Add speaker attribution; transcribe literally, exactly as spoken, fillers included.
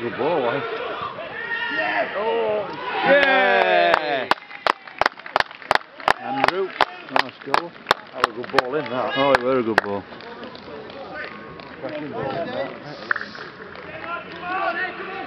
Speaker 1: good ball, eh?
Speaker 2: Oh,
Speaker 1: Yeah!
Speaker 2: Andrew.
Speaker 1: Nice goal.
Speaker 2: That was a good ball in that.
Speaker 1: Oh, it was a good ball.
Speaker 2: Cracking ball in that.